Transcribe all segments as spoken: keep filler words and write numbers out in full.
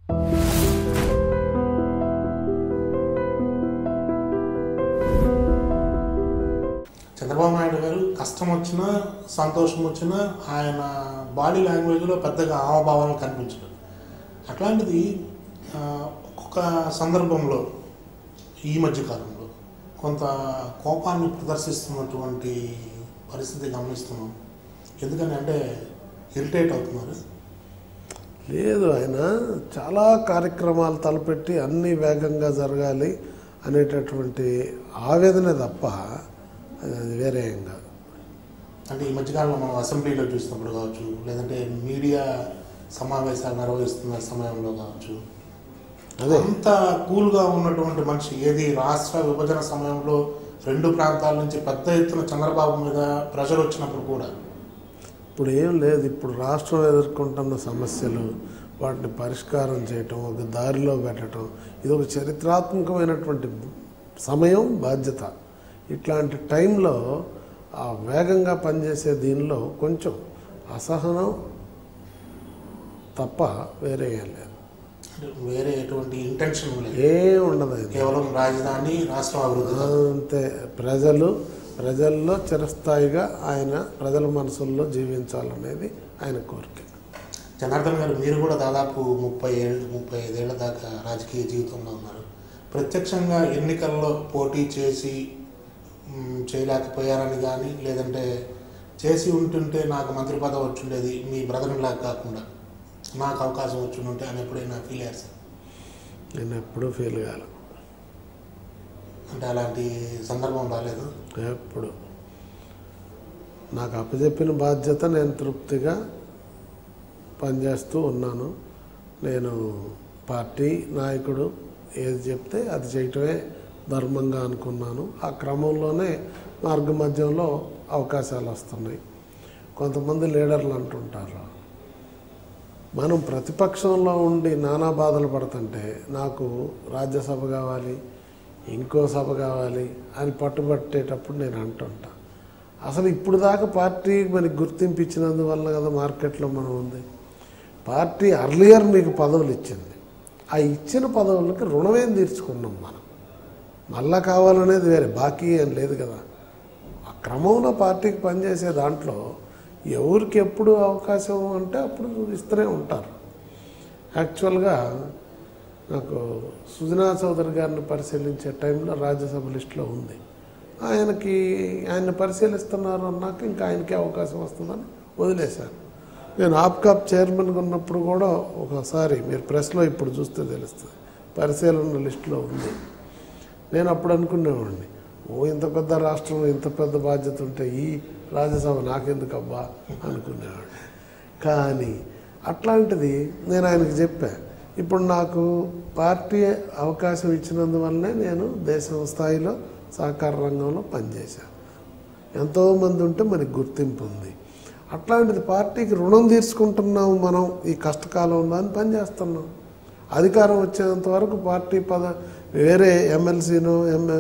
చంద్రబాబు నాయుడు గారు కష్టం వచ్చినా సంతోషం వచ్చినా ఆయన బాడీ లాంగ్వేజ్లో పెద్దగా హావభావాలు కనిపించదు. అట్లాంటిది ఒక్కొక్క సందర్భంలో ఈ మధ్యకాలంలో కొంత కోపాన్ని ప్రదర్శిస్తున్నటువంటి పరిస్థితి గమనిస్తున్నాం. ఎందుకని అంటే ఇరిటేట్ అవుతున్నారు. లేదు, ఆయన చాలా కార్యక్రమాలు తలపెట్టి అన్నీ వేగంగా జరగాలి అనేటటువంటి ఆవేదన తప్ప అది వేరే ఏం కాదు. అంటే ఈ మధ్యకాలంలో మనం అసెంబ్లీలో చూసినప్పుడు కావచ్చు, లేదంటే మీడియా సమావేశాలు నిర్వహిస్తున్న సమయంలో కావచ్చు, అదే అంత కూల్గా ఉన్నటువంటి మనిషి ఏది రాష్ట్ర విభజన సమయంలో రెండు ప్రాంతాల నుంచి పెద్ద ఎత్తున చంద్రబాబు మీద ప్రెషర్ వచ్చినప్పుడు కూడా ఇప్పుడు ఏం లేదు. ఇప్పుడు రాష్ట్రం ఎదుర్కొంటున్న సమస్యలు వాటిని పరిష్కారం చేయటం, ఒక దారిలో పెట్టడం, ఇది ఒక చరిత్రాత్మకమైనటువంటి సమయం, బాధ్యత. ఇట్లాంటి టైంలో ఆ వేగంగా పనిచేసే దీనిలో కొంచెం అసహనం తప్ప వేరే ఏం లేదు. వేరే ఎటువంటి ఇంటెన్షన్ ఏం ఉండదు. కేవలం రాజధాని రాష్ట్రం అభివృద్ధి అంతే. ప్రజలు ప్రజల్లో చిరస్థాయిగా ఆయన ప్రజల మనసుల్లో జీవించాలనేది ఆయన కోరిక. జనార్దన్ గారు, మీరు కూడా దాదాపు ముప్పై ఏళ్ళు ముప్పై ఐదేళ్ల దాకా రాజకీయ జీవితంలో ఉన్నారు. ప్రత్యక్షంగా ఎన్నికల్లో పోటీ చేసి చేయలేకపోయారని కానీ, లేదంటే చేసి ఉంటుంటే నాకు మంత్రి పదవి వచ్చిండేది మీ బ్రదర్లా కాకుండా నాకు అవకాశం వచ్చి ఉంటే అని ఎప్పుడైనా ఫీల్ అయ్యారు సార్? నేను ఎప్పుడూ ఫీల్ కాదు. అంటే అలాంటి సందర్భం రాలేదు ఎప్పుడు. నాకు అప్పచెప్పిన బాధ్యత నేను తృప్తిగా పనిచేస్తూ ఉన్నాను. నేను పార్టీ నాయకుడు ఏది చెప్తే అది చేయటమే ధర్మంగా అనుకున్నాను. ఆ క్రమంలోనే మార్గ మధ్యంలో అవకాశాలు వస్తున్నాయి. కొంతమంది లీడర్లు అంటుంటారు, మనం ప్రతిపక్షంలో ఉండి నానా బాధలు పడుతుంటే నాకు రాజ్యసభ కావాలి, ఇంకో సభ కావాలి అని పట్టుబట్టేటప్పుడు నేను అంటుంటా, అసలు ఇప్పుడు దాకా పార్టీ మనకి గుర్తింపు ఇచ్చినందువల్ల కదా మార్కెట్లో మనం ఉంది. పార్టీ అర్లియర్ మీకు పదవులు ఇచ్చింది. ఆ ఇచ్చిన పదవులకి రుణమేం తీర్చుకున్నాం మనం. మళ్ళా కావాలనేది వేరే, బాకీ ఏం లేదు కదా. ఆ క్రమంలో పార్టీకి పనిచేసే దాంట్లో ఎవరికి ఎప్పుడు అవకాశం అంటే అప్పుడు ఇస్తూనే ఉంటారు. యాక్చువల్గా నాకు సుజనా చౌదరి గారిని పరిశీలించే టైంలో రాజ్యసభ లిస్టులో ఉంది. ఆయనకి ఆయన పరిశీలిస్తున్నారు అన్నాక ఇంకా ఆయనకే అవకాశం వస్తుందని వదిలేశాను. నేను ఆప్కాప్ చైర్మన్గా ఉన్నప్పుడు కూడా ఒకసారి మీరు ప్రెస్లో ఇప్పుడు చూస్తే తెలుస్తుంది, పరిశీలన లిస్టులో ఉంది. నేను అప్పుడు అనుకునేవాడిని, ఓ ఇంత పెద్ద రాష్ట్రం ఇంత పెద్ద బాధ్యత ఉంటే ఈ రాజ్యసభ నాకెందుకు అబ్బా అనుకునేవాడిని. కానీ అట్లాంటిది నేను ఆయనకి చెప్పా, ఇప్పుడు నాకు పార్టీ అవకాశం ఇచ్చినందువల్లనే నేను దేశం స్థాయిలో సహకార రంగంలో పనిచేశాను. ఎంతోమంది ఉంటే మనకి గుర్తింపు ఉంది. అట్లాంటిది పార్టీకి రుణం తీర్చుకుంటున్నాము మనం ఈ కష్టకాలంలో అని పనిచేస్తున్నాం. అధికారం వచ్చేంత వరకు పార్టీ పద వేరే ఎమ్మెల్సీను ఎంఏ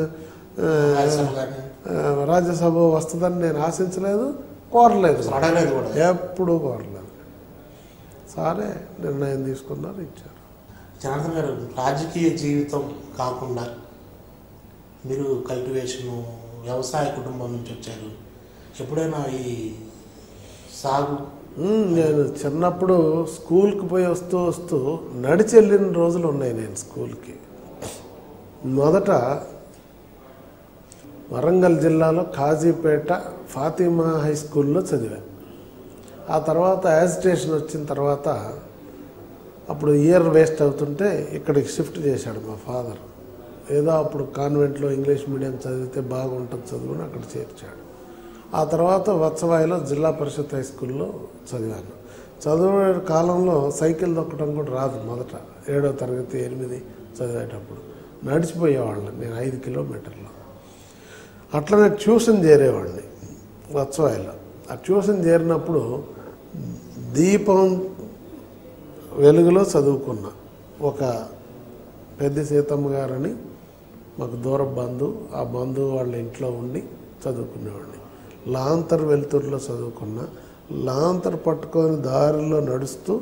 రాజ్యసభ వస్తుందని నేను ఆశించలేదు, కోరలేదు, ఎప్పుడూ కోరలేదు. సరే నిర్ణయం తీసుకున్నారు, ఇచ్చారు. జనార్దన్ గారు, రాజకీయ జీవితం కాకుండా మీరు కల్టివేషను వ్యవసాయ కుటుంబం నుంచి వచ్చారు. ఎప్పుడైనా ఈ సాగు నేను చిన్నప్పుడు స్కూల్కి పోయి వస్తూ వస్తూ నడిచి వెళ్ళిన రోజులు ఉన్నాయి. నేను స్కూల్కి మొదట వరంగల్ జిల్లాలో కాజీపేట ఫాతిమా హై స్కూల్లో చదివాను. ఆ తర్వాత యాజిటేషన్ వచ్చిన తర్వాత అప్పుడు ఇయర్ వేస్ట్ అవుతుంటే ఇక్కడికి షిఫ్ట్ చేశాడు మా ఫాదర్. ఏదో అప్పుడు కాన్వెంట్లో ఇంగ్లీష్ మీడియం చదివితే బాగుంటుంది చదువుని అక్కడ చేర్చాడు. ఆ తర్వాత వత్సవాయిలో జిల్లా పరిషత్ హై స్కూల్లో చదివాను. చదివే కాలంలో సైకిల్ దొక్కడం కూడా రాదు. మొదట ఏడో తరగతి ఎనిమిది చదివేటప్పుడు నడిచిపోయేవాళ్ళని నేను ఐదు కిలోమీటర్లు. అట్లనే ట్యూషన్ చేరేవాడిని వత్సవాయిలో. ఆ ట్యూషన్ చేరినప్పుడు దీపం వెలుగులో చదువుకున్న ఒక పెద్ద సీతమ్మ గారని మాకు దూర బంధువు, ఆ బంధువు వాళ్ళ ఇంట్లో ఉండి చదువుకునేవాడిని. లాంతర్ వెలుతురులో చదువుకున్న, లాంతర్ పట్టుకొని దారిలో నడుస్తూ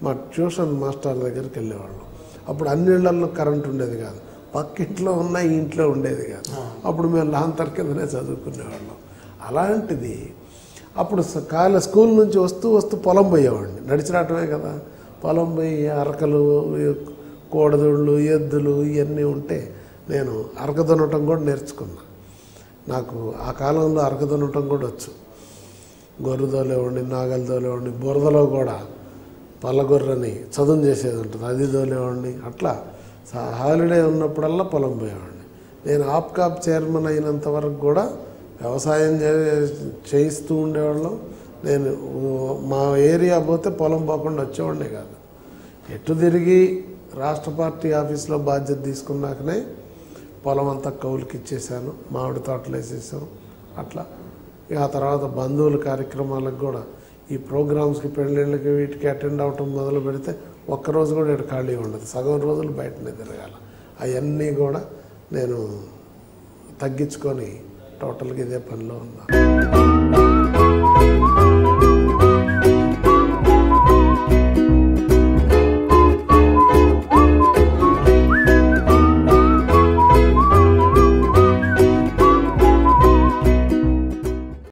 మా ట్యూషన్ మాస్టర్ దగ్గరికి వెళ్ళేవాళ్ళం. అప్పుడు అన్ని ఇళ్లలో కరెంట్ ఉండేది కాదు, పక్కింట్లో ఉన్న ఈ ఇంట్లో ఉండేది కాదు. అప్పుడు మేము లాంతర్ కిందనే చదువుకునేవాళ్ళం. అలాంటిది అప్పుడు కాలే స్కూల్ నుంచి వస్తూ వస్తూ పొలం పోయేవాడిని, నడిచి రావటమే కదా. పొలం పోయి అరకలు, కోడదుళ్ళు, ఎద్దులు ఇవన్నీ ఉంటే నేను అరక దున్నటం కూడా నేర్చుకున్నా. నాకు ఆ కాలంలో అరక దున్నటం కూడా వచ్చు. గొర్రె దోలేవాడిని, నాగలి దోలేవాడిని, బురదలో కూడా పల్లగొర్రని చదువు చేసేది ఉంటుంది, అది దోలేవాడిని. అట్లా హాలిడే ఉన్నప్పుడల్లా పొలం పోయేవాడిని. నేను ఆప్కాప్ చైర్మన్ అయినంత వరకు కూడా వ్యవసాయం చేయిస్తూ ఉండేవాళ్ళం. నేను మా ఏరియా పోతే పొలం పోకుండా వచ్చేవాడినే కాదు. ఎటు తిరిగి రాష్ట్ర పార్టీ ఆఫీస్లో బాధ్యత తీసుకున్నాకనే పొలం అంతా కౌలుకి ఇచ్చేసాను, మామిడి తోటలు వేసేసాం. అట్లా ఇక ఆ తర్వాత బంధువుల కార్యక్రమాలకు కూడా ఈ ప్రోగ్రామ్స్కి, పెళ్ళిళ్ళకి, వీటికి అటెండ్ అవ్వటం మొదలు పెడితే ఒక్కరోజు కూడా ఇక్కడ ఖాళీ ఉండదు, సగం రోజులు బయటనే తిరగాల. అవన్నీ కూడా నేను తగ్గించుకొని టోటల్గా ఇదే పనిలో ఉన్నా.